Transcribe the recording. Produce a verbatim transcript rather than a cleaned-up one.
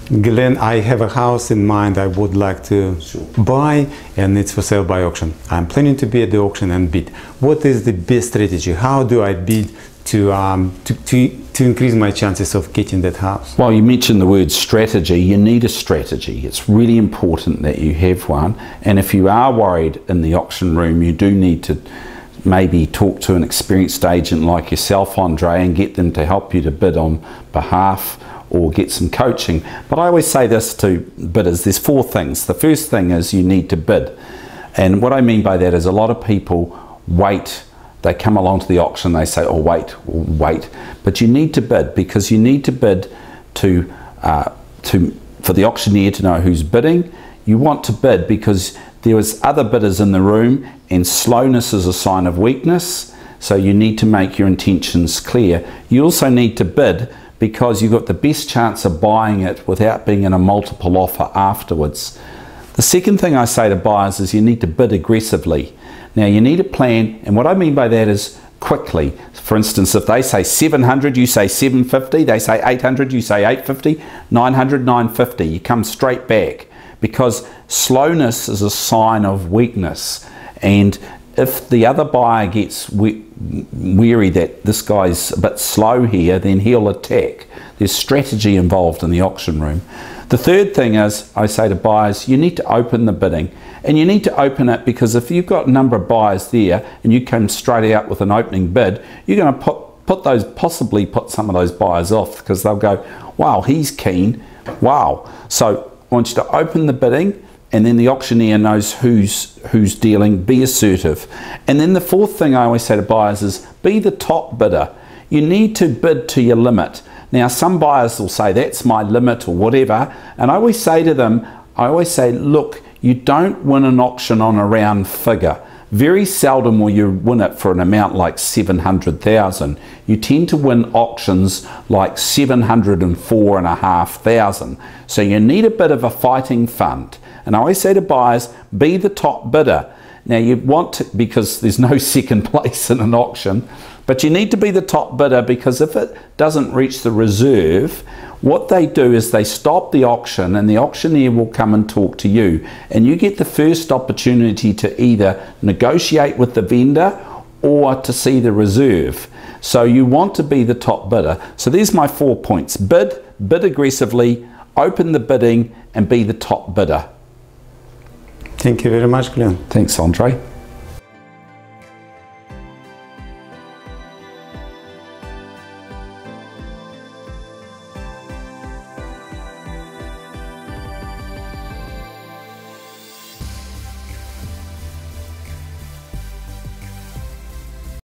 Glenn, I have a house in mind I would like to Sure. buy, and it's for sale by auction. I'm planning to be at the auction and bid. What is the best strategy? How do I bid to, um, to, to, to increase my chances of getting that house? Well, you mentioned the word strategy. You need a strategy. It's really important that you have one. And if you are worried in the auction room, you do need to maybe talk to an experienced agent like yourself, Andre, and get them to help you to bid on behalf or get some coaching. But I always say this to bidders, there's four things. The first thing is you need to bid. And what I mean by that is a lot of people wait. They come along to the auction, they say, oh, wait, wait. But you need to bid, because you need to bid to, uh, to, for the auctioneer to know who's bidding. You want to bid because there is other bidders in the room, and slowness is a sign of weakness. So you need to make your intentions clear. You also need to bid because you've got the best chance of buying it without being in a multiple offer afterwards. The second thing I say to buyers is you need to bid aggressively. Now you need a plan, and what I mean by that is quickly. For instance, if they say seven hundred, you say seven fifty, they say eight hundred, you say eight fifty, nine hundred, nine fifty, you come straight back, because slowness is a sign of weakness. And if the other buyer gets we weary that this guy's a bit slow here, then he'll attack. There's strategy involved in the auction room. The third thing is, I say to buyers, you need to open the bidding. And you need to open it because if you've got a number of buyers there and you come straight out with an opening bid, you're going to put, put those, possibly put some of those buyers off, because they'll go, wow, he's keen, wow. So I want you to open the bidding, and then the auctioneer knows who's, who's dealing. Be assertive. And then the fourth thing I always say to buyers is be the top bidder. You need to bid to your limit. Now some buyers will say that's my limit or whatever, and I always say to them, I always say, look, you don't win an auction on a round figure. Very seldom will you win it for an amount like seven hundred thousand. You tend to win auctions like seven hundred and four and a half thousand. So you need a bit of a fighting fund. And I always say to buyers, be the top bidder. Now you want to, because there's no second place in an auction, but you need to be the top bidder, because if it doesn't reach the reserve, what they do is they stop the auction, and the auctioneer will come and talk to you, and you get the first opportunity to either negotiate with the vendor or to see the reserve. So you want to be the top bidder. So there's my four points: bid, bid aggressively, open the bidding, and be the top bidder. Thank you very much, Glenn. Thanks, Andre.